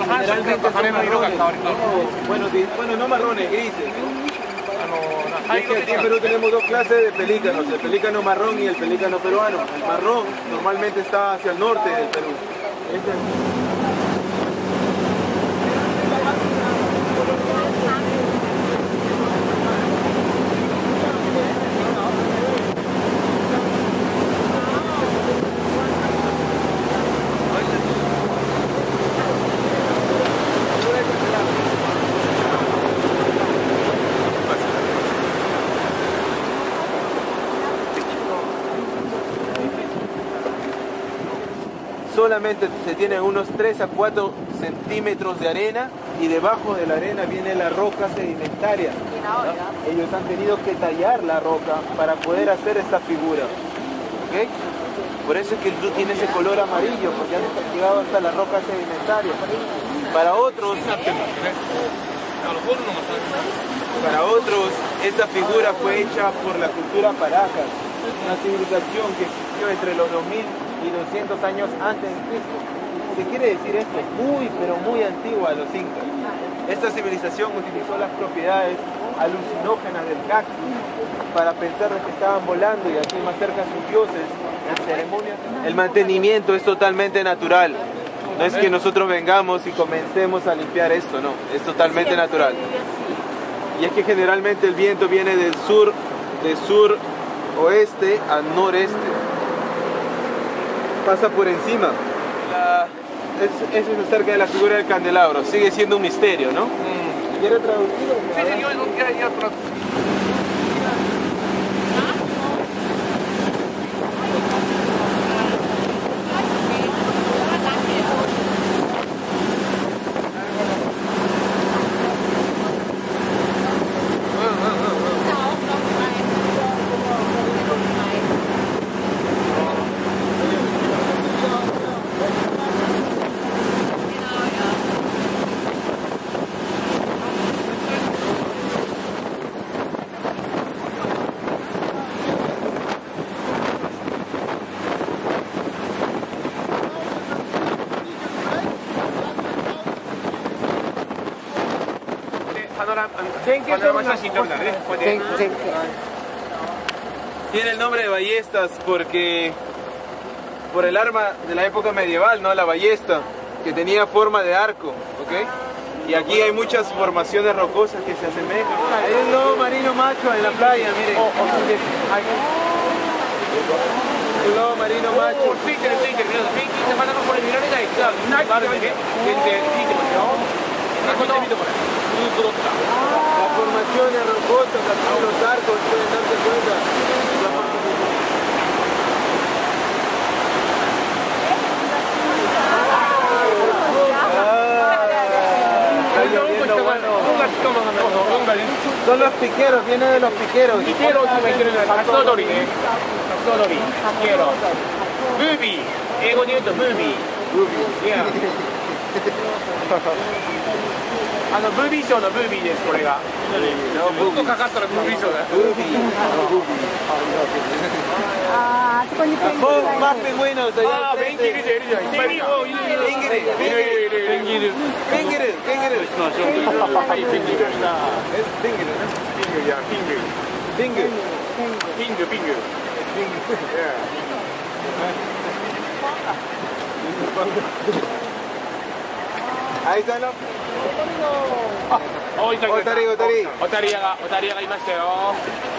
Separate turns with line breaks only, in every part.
generalmente son marrones. Bueno, no marrones, grises. Es que aquí en Perú tenemos dos clases de pelícanos, el pelícano marrón y el pelícano peruano. El marrón normalmente está hacia el norte del Perú. Solamente se tienen unos 3 a 4 centímetros de arena y debajo de la arena viene la roca sedimentaria, ¿no? Ellos han tenido que tallar la roca para poder hacer esta figura, ¿okay? Por eso es que tú tienes ese color amarillo, porque han llegado hasta la roca sedimentaria. Para otros, esta figura fue hecha por la cultura Paracas, una civilización que existió entre los 2000 y 200 años antes de Cristo. ¿Qué quiere decir esto? Muy, pero muy antigua a los incas. Esta civilización utilizó las propiedades alucinógenas del cactus para pensar que estaban volando y así más cerca a sus dioses en ceremonias. El mantenimiento es totalmente natural. No es que nosotros vengamos y comencemos a limpiar esto, no. Es totalmente natural. Y es que generalmente el viento viene del sur oeste al noreste. Pasa por encima. Eso es acerca de la figura del candelabro. Sigue siendo un misterio, ¿no? ¿Quiere traducirlo?
Sí, yo ya traducí.
Tiene el nombre de ballestas porque por el arma de la época medieval, ¿no? La ballesta, que tenía forma de arco, ¿ok? Y aquí hay muchas formaciones rocosas que se asemejan. Hay un lobo marino macho en la playa, miren. Un lobo marino macho. Las formaciones rocosas, los arcos, pueden darse cuenta. Son los piqueros, viene de los piqueros.
Piqueros, Hatsodori, piqueros. Movie, 英語で言うとムービー。いや。ムービー賞のムービーです、これが。もっとかかったらムービー賞だ。
あそこにペンギンがいる。
Más pingüinos allá.
Ah, ペンギンいるじゃん、いるじゃん。いっぱいいるよ。
Ahí están los...
お、いたいたいた。
オタリ
オタリアがいましたよ。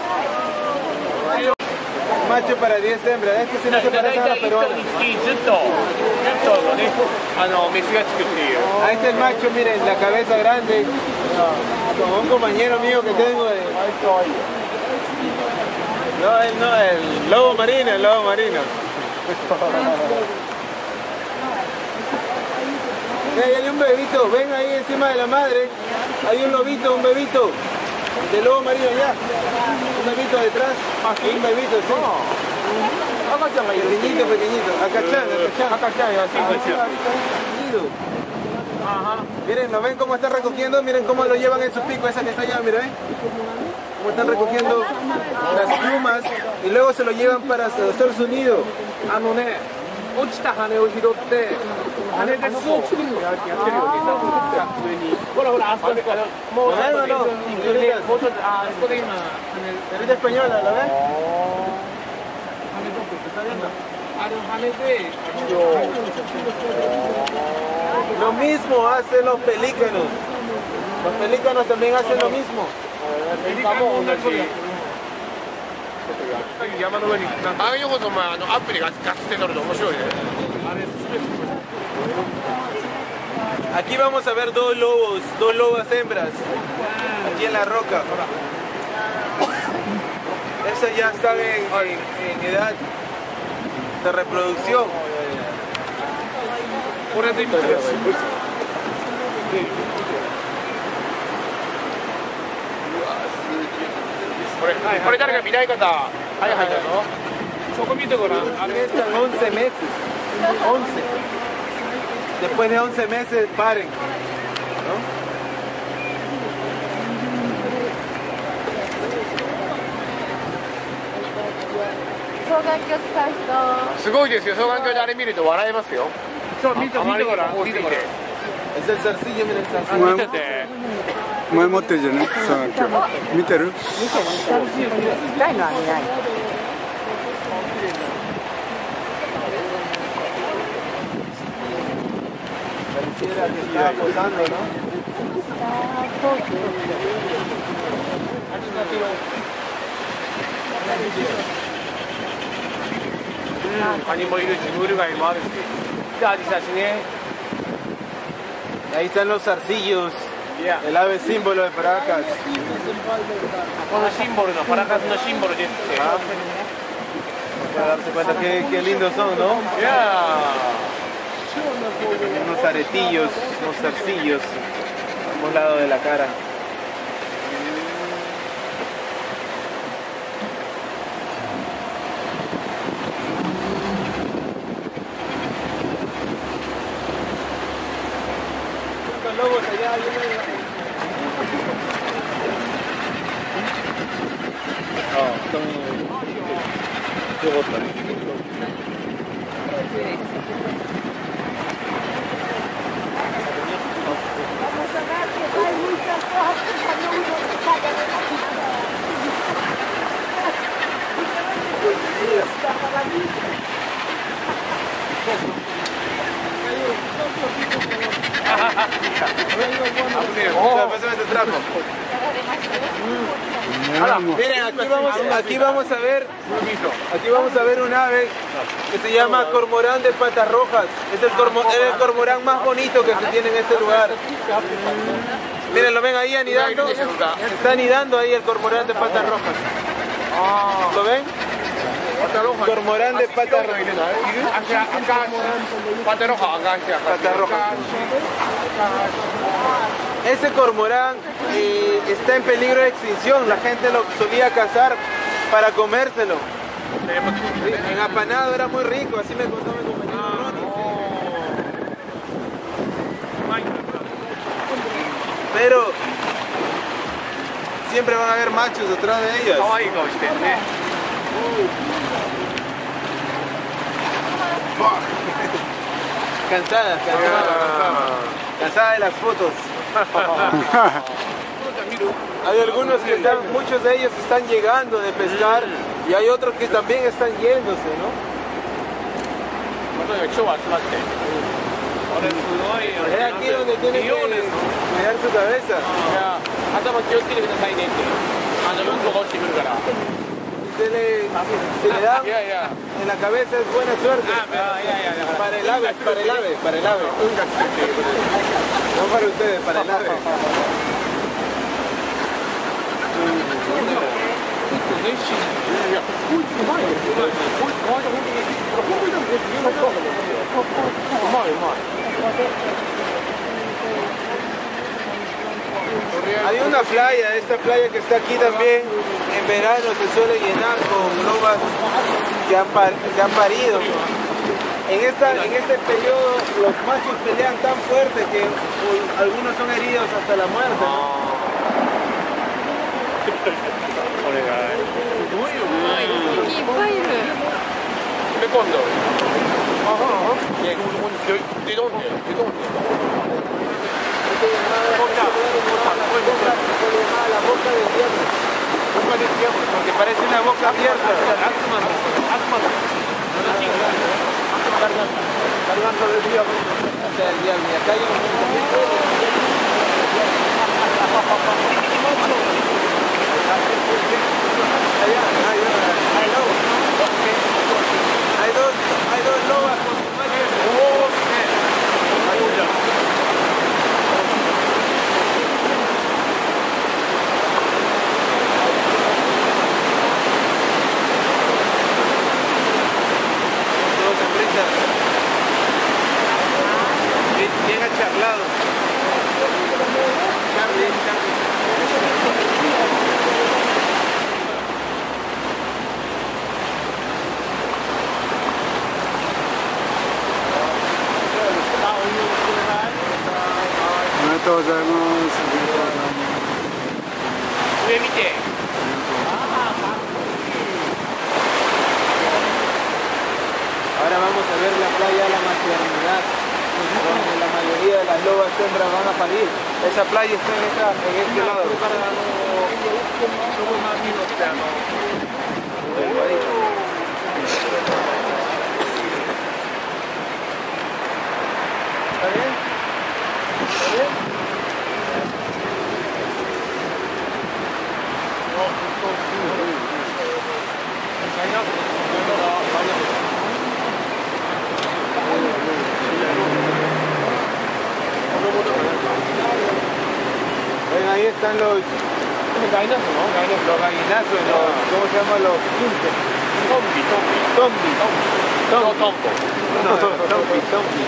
Macho para 10 hembras, este sí no se parece a la peruana.
ずっとのね、メスがつくっていう。
Ahí está el macho, miren, la cabeza grande. Como un compañero mío que tengo de... No, él no, el lobo marino. Hay un bebito, ven ahí encima de la madre. Hay un lobito, un bebito. De lobo marino allá. Un bebito detrás. Un bebito, sí. Pequeñito. Acachán, así. Miren, ¿lo ven cómo están recogiendo? Miren cómo lo llevan en sus picos, esa que está allá, miren. Cómo están recogiendo las plumas y luego se lo llevan para hacer su nido.
落ちた羽を拾って羽で巣を作るのやってるよね。上にほらほらあそこでもう
No, no, no, incluidas.
もうちょっとあそこで今羽
Ahorita española, ¿la ves?
あれ羽で
Lo mismo hacen los pelícanos. Los pelícanos también hacen lo mismo.
山の上にああいうこともアプリがガッて乗ると面白いね。あれ
Aquí vamos a ver dos lobas hembras. Aquí en la roca. Esas ya están en edad de reproducción.
これで今これ誰か見ない方はいはいだぞ。そこ見てごらん。あれ
Están 11 meses. 11. Después de 11 meses paren. ¿No?
双眼鏡使う人。
すごいですよ。双眼鏡であれ見ると笑えますよ。そう見てごらん。見てごらん。
Es el zarcillo, miren el zarcillo.
見てて。
前持ってるじゃないさあ今日見てる
痛いのは見ない。
Pareciera que está posando, ¿no?
カニもいるし、ムール貝もあるし。で、アジサシね。
Ahí están los zarcillos, el ave símbolo de Paracas.
このシンボルのパラカスのシンボルですって。
Para darse cuenta qué lindos son, ¿no? Unos aretillos, unos zarcillos a un lado de la cara. Los lobos allá,
Vamos a ver que hay muchas cosas cuando uno saca de la pista.
Pásame tu trapo. Miren, aquí vamos a ver un ave que se llama cormorán de patas rojas. Es el cormorán más bonito que se tiene en este lugar. Miren, lo ven ahí anidando. Está anidando ahí el cormorán de patas rojas. ¿Lo ven? Cormorán de patas rojas. Patas rojas. Ese cormorán está en peligro de extinción. La gente lo solía cazar para comérselo. En apanado era muy rico, así me contó mi compañero Ronnie. Pero siempre van a haber machos detrás de ellas. Cansada de las fotos. Hay algunos que muchos de ellos están llegando de pescar y hay otros que también están yéndose, ¿no? Es aquí donde tienen que cuidar su cabeza. Se le da en la cabeza, es buena suerte. Para el ave. No para ustedes, para el ave. Hay una playa, esta playa que está aquí también, en verano se suele llenar con lobas que han parido. En este periodo los machos pelean tan fuerte que algunos son heridos hasta la muerte, ¿no?
¿De dónde? ¿De dónde?
La boca del diablo. Porque parece una boca abierta.
Cargando del diablo.
Del diablo. Y acá hay hay dos lobas con su madre. Bien acharlado. Charlie. Ahora vamos a ver la playa de la maternidad, donde la mayoría de las lobas hembras van a parir. Esa playa está en este lado. ¿Está bien? ¿Está bien? Ven, ahí están los gallinazos, ¿no? Los gallinazos, ¿cómo se llaman los quintes? Tombi.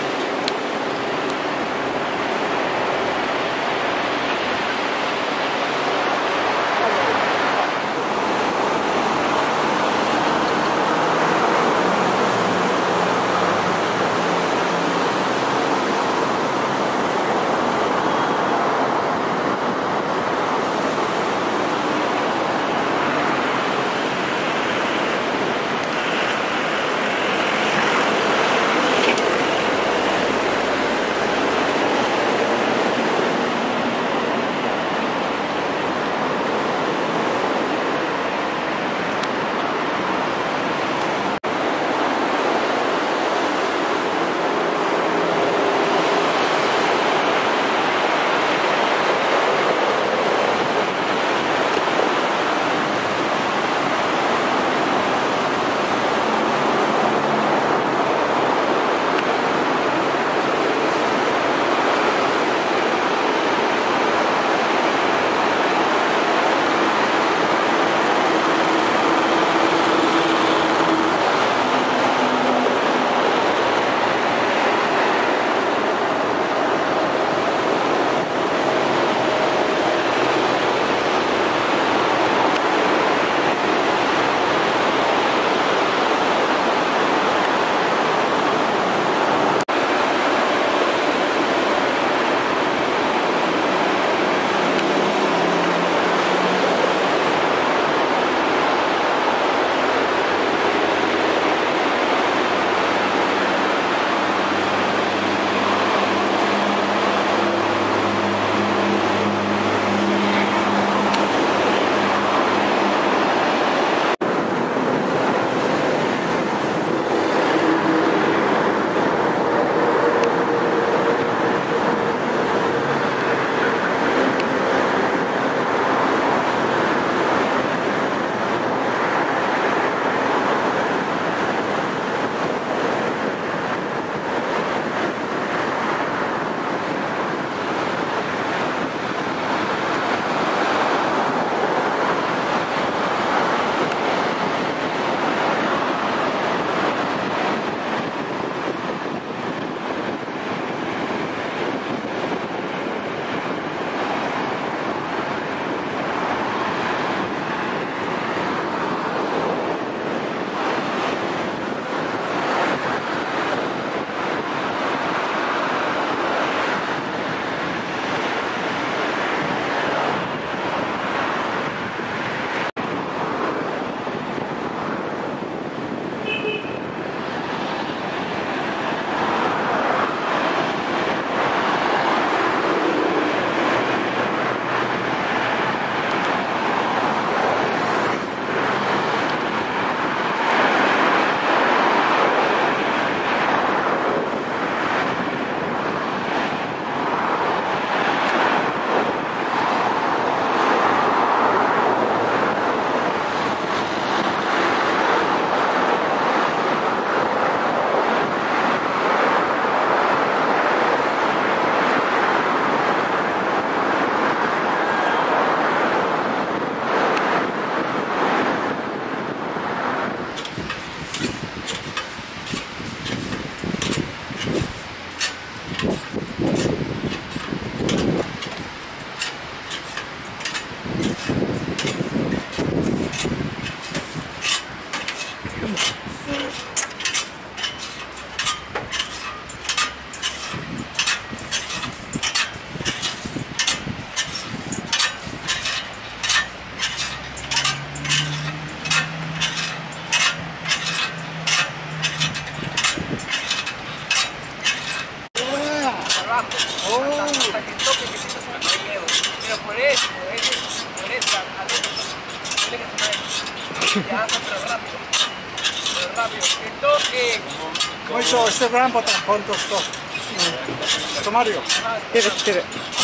Questo rampa tanto sto. Mario.
知ってる知ってる。